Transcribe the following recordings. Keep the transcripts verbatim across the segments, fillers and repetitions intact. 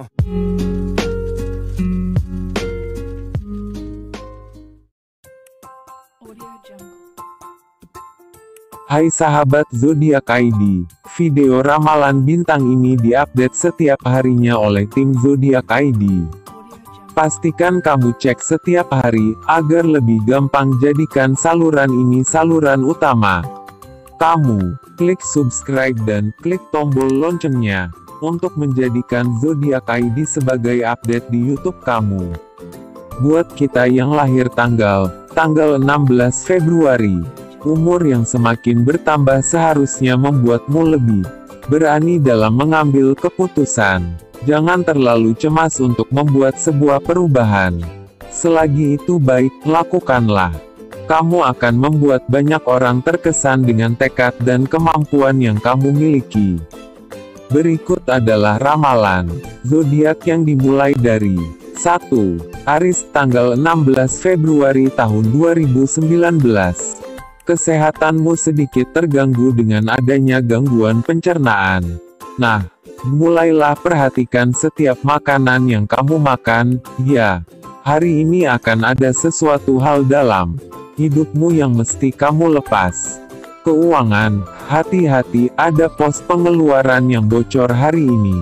Hai sahabat Zodiak I D, video ramalan bintang ini diupdate setiap harinya oleh tim Zodiak I D. Pastikan kamu cek setiap hari, agar lebih gampang jadikan saluran ini saluran utama. Kamu, klik subscribe dan klik tombol loncengnya, untuk menjadikan Zodiak I D sebagai update di YouTube kamu. Buat kita yang lahir tanggal, tanggal enam belas Februari, umur yang semakin bertambah seharusnya membuatmu lebih berani dalam mengambil keputusan. Jangan terlalu cemas untuk membuat sebuah perubahan. Selagi itu baik, lakukanlah. Kamu akan membuat banyak orang terkesan dengan tekad dan kemampuan yang kamu miliki. Berikut adalah ramalan zodiak yang dimulai dari satu. Aries tanggal enam belas Februari tahun dua ribu sembilan belas. Kesehatanmu sedikit terganggu dengan adanya gangguan pencernaan. Nah, mulailah perhatikan setiap makanan yang kamu makan. Ya, hari ini akan ada sesuatu hal dalam hidupmu yang mesti kamu lepas. Keuangan, hati-hati, ada pos pengeluaran yang bocor hari ini.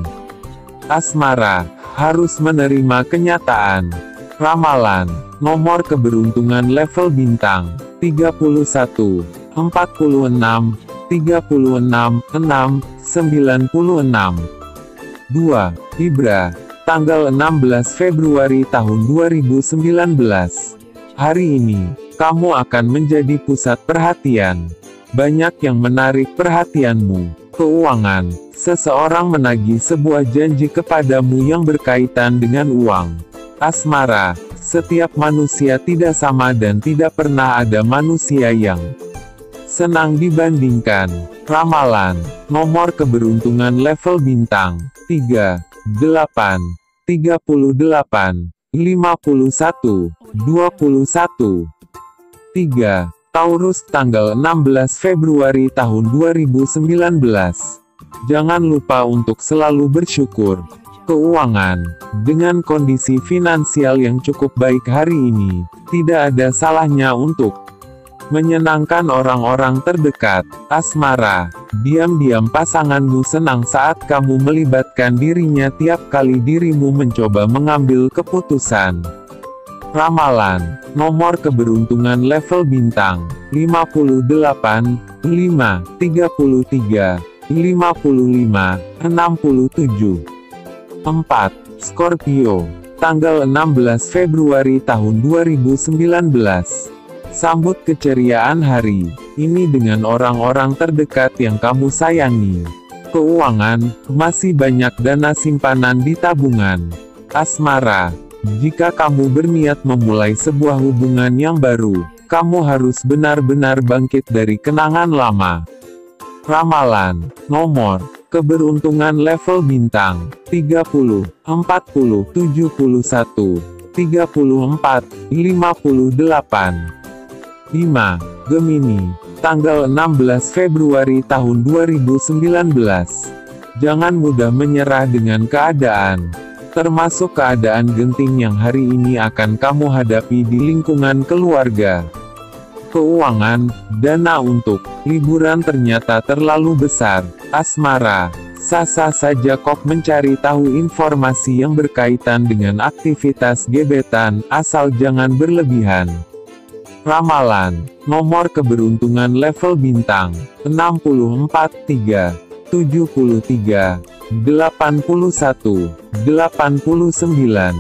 Asmara, harus menerima kenyataan. Ramalan, nomor keberuntungan level bintang, tiga puluh satu, empat puluh enam, tiga puluh enam, enam, sembilan puluh enam. dua. Libra, tanggal enam belas Februari tahun dua ribu sembilan belas. Hari ini, kamu akan menjadi pusat perhatian. Banyak yang menarik perhatianmu. Keuangan, seseorang menagih sebuah janji kepadamu yang berkaitan dengan uang. Asmara, setiap manusia tidak sama dan tidak pernah ada manusia yang senang dibandingkan. Ramalan, nomor keberuntungan level bintang, tiga, delapan, tiga puluh delapan, lima puluh satu, dua puluh satu. tiga. Taurus tanggal enam belas Februari tahun dua ribu sembilan belas. Jangan lupa untuk selalu bersyukur. Keuangan, dengan kondisi finansial yang cukup baik hari ini, tidak ada salahnya untuk menyenangkan orang-orang terdekat. Asmara, diam-diam pasanganmu senang saat kamu melibatkan dirinya tiap kali dirimu mencoba mengambil keputusan. Ramalan, nomor keberuntungan level bintang, lima puluh delapan, lima, tiga puluh tiga, lima puluh lima, enam puluh tujuh. empat. Scorpio, tanggal enam belas Februari tahun dua ribu sembilan belas. Sambut keceriaan hari ini dengan orang-orang terdekat yang kamu sayangi. Keuangan, masih banyak dana simpanan di tabungan. Asmara, jika kamu berniat memulai sebuah hubungan yang baru, kamu harus benar-benar bangkit dari kenangan lama. Ramalan, nomor keberuntungan level bintang, tiga puluh, empat puluh, tujuh puluh satu, tiga puluh empat, lima puluh delapan. lima. Gemini, tanggal enam belas Februari tahun dua ribu sembilan belas. Jangan mudah menyerah dengan keadaan, termasuk keadaan genting yang hari ini akan kamu hadapi di lingkungan keluarga. Keuangan, dana untuk liburan ternyata terlalu besar. Asmara, sah-sah saja kok mencari tahu informasi yang berkaitan dengan aktivitas gebetan, asal jangan berlebihan. Ramalan, nomor keberuntungan level bintang, enam puluh empat, tiga, tujuh puluh tiga, delapan puluh satu, delapan puluh sembilan.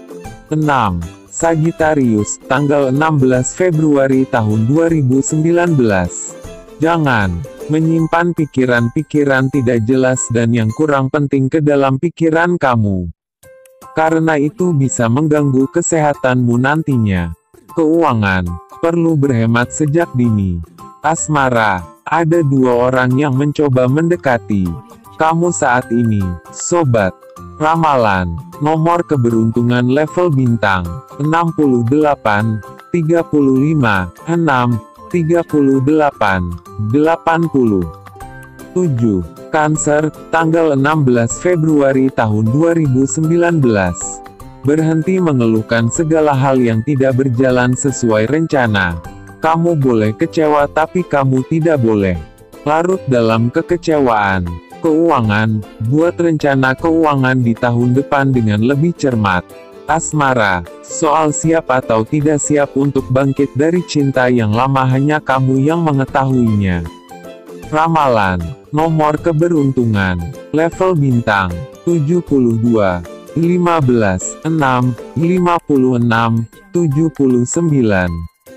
enam. Sagittarius, tanggal enam belas Februari tahun dua ribu sembilan belas. Jangan menyimpan pikiran-pikiran tidak jelas dan yang kurang penting ke dalam pikiran kamu, karena itu bisa mengganggu kesehatanmu nantinya. Keuangan, perlu berhemat sejak dini. Asmara, ada dua orang yang mencoba mendekati kamu saat ini, sobat. Ramalan, nomor keberuntungan level bintang, enam puluh delapan, tiga puluh lima, enam, tiga puluh delapan, delapan puluh tujuh. Cancer, tanggal enam belas Februari tahun dua ribu sembilan belas. Berhenti mengeluhkan segala hal yang tidak berjalan sesuai rencana. Kamu boleh kecewa tapi kamu tidak boleh larut dalam kekecewaan. Keuangan, buat rencana keuangan di tahun depan dengan lebih cermat. Asmara, soal siap atau tidak siap untuk bangkit dari cinta yang lama hanya kamu yang mengetahuinya. Ramalan, nomor keberuntungan, level bintang, tujuh puluh dua, lima belas, enam, lima puluh enam, tujuh puluh sembilan.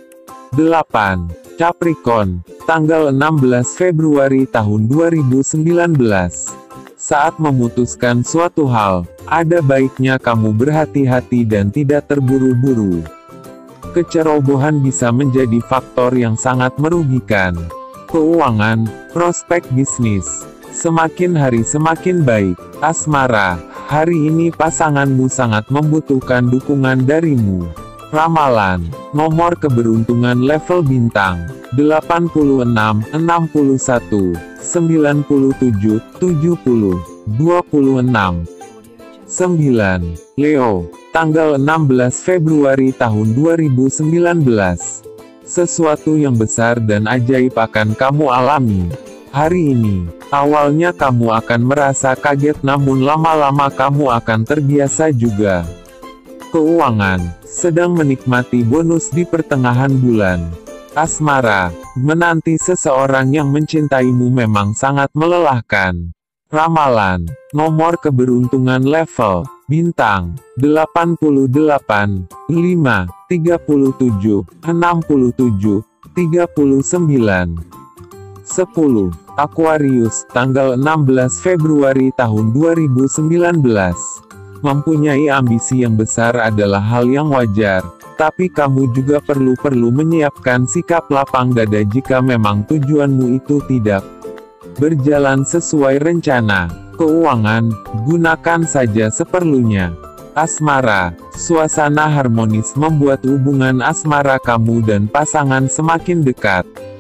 delapan. Capricorn, tanggal enam belas Februari tahun dua ribu sembilan belas. Saat memutuskan suatu hal, ada baiknya kamu berhati-hati dan tidak terburu-buru. Kecerobohan bisa menjadi faktor yang sangat merugikan. Keuangan, prospek bisnis, semakin hari semakin baik. Asmara, hari ini pasanganmu sangat membutuhkan dukungan darimu. Ramalan, nomor keberuntungan level bintang, delapan puluh enam, enam puluh satu, sembilan puluh tujuh, tujuh puluh, dua puluh enam. sembilan. Leo, tanggal enam belas Februari tahun dua ribu sembilan belas. Sesuatu yang besar dan ajaib akan kamu alami. Hari ini, awalnya kamu akan merasa kaget namun lama-lama kamu akan terbiasa juga. Keuangan, sedang menikmati bonus di pertengahan bulan. Asmara, menanti seseorang yang mencintaimu memang sangat melelahkan. Ramalan, nomor keberuntungan level bintang, delapan puluh delapan, lima, tiga puluh tujuh, enam puluh tujuh, tiga puluh sembilan. sepuluh. Aquarius, tanggal enam belas Februari tahun dua ribu sembilan belas. Mempunyai ambisi yang besar adalah hal yang wajar, tapi kamu juga perlu-perlu menyiapkan sikap lapang dada jika memang tujuanmu itu tidak berjalan sesuai rencana. Keuangan, gunakan saja seperlunya. Asmara, suasana harmonis membuat hubungan asmara kamu dan pasangan semakin dekat.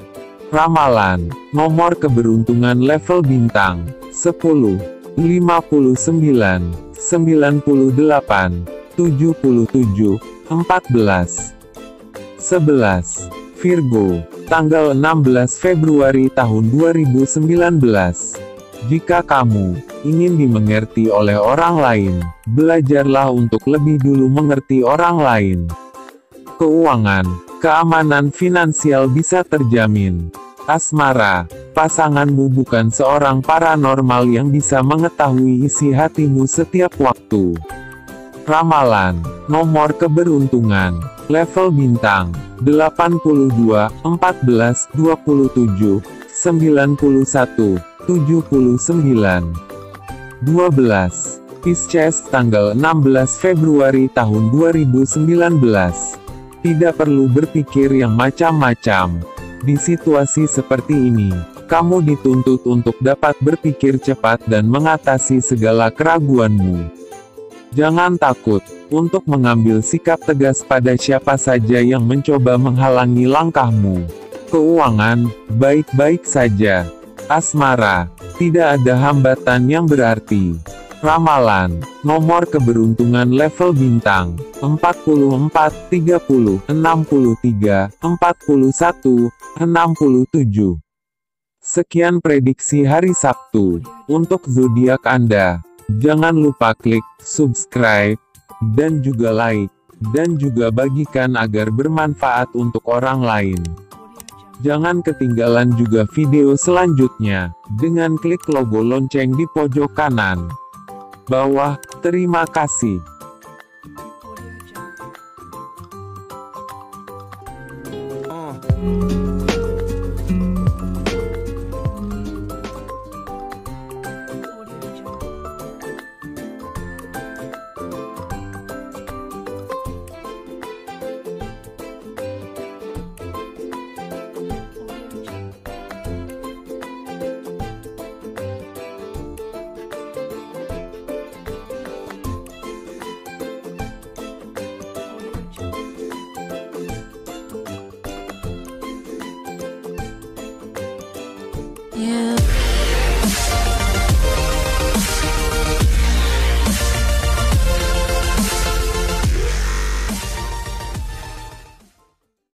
Ramalan, nomor keberuntungan level bintang, sepuluh, lima puluh sembilan, sembilan puluh delapan, tujuh puluh tujuh, empat belas. sebelas. Virgo, tanggal enam belas Februari tahun dua ribu sembilan belas. Jika kamu ingin dimengerti oleh orang lain, belajarlah untuk lebih dulu mengerti orang lain. Keuangan, keamanan finansial bisa terjamin. Asmara, pasanganmu bukan seorang paranormal yang bisa mengetahui isi hatimu setiap waktu. Ramalan, nomor keberuntungan, level bintang, delapan puluh dua, empat belas, dua puluh tujuh, sembilan puluh satu, tujuh puluh sembilan. dua belas. Pisces, tanggal enam belas Februari tahun dua ribu sembilan belas. Tidak perlu berpikir yang macam-macam. Di situasi seperti ini, kamu dituntut untuk dapat berpikir cepat dan mengatasi segala keraguanmu. Jangan takut untuk mengambil sikap tegas pada siapa saja yang mencoba menghalangi langkahmu. Keuangan, baik-baik saja. Asmara, tidak ada hambatan yang berarti. Ramalan, nomor keberuntungan level bintang, empat puluh empat, tiga puluh, enam puluh tiga, empat puluh satu, enam puluh tujuh. Sekian prediksi hari Sabtu untuk zodiak Anda. Jangan lupa klik subscribe dan juga like dan juga bagikan agar bermanfaat untuk orang lain. Jangan ketinggalan juga video selanjutnya dengan klik logo lonceng di pojok kanan bawah. Terima kasih. You